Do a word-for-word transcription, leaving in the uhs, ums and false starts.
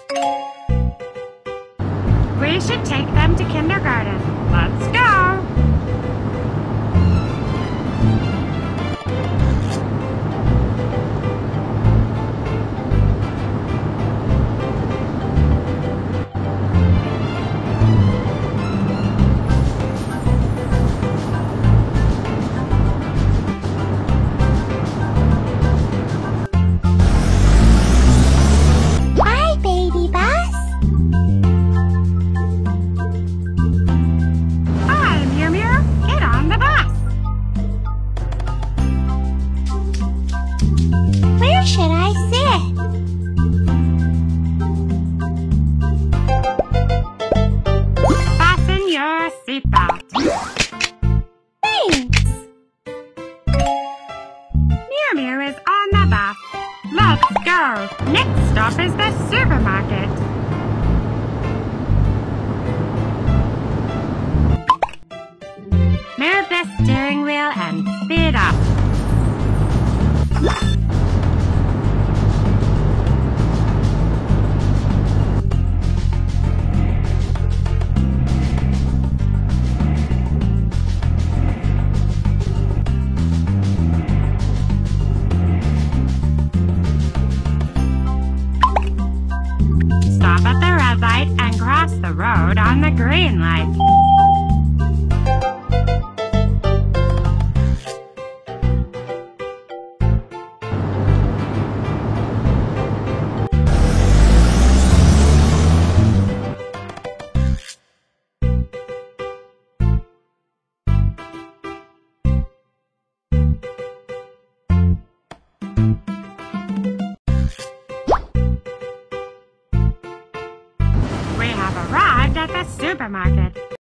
We should take them to kindergarten. Let's go! Bye, baby bus. Hi, Mew Mew. Get on the bus. Where should I sit? Fasten your seatbelt. Thanks. Mew Mew is on the bus. Let's go. Next stop is the supermarket. Move the steering wheel and speed up. Stop at the red light and cross the road on the green light. We have arrived at the supermarket.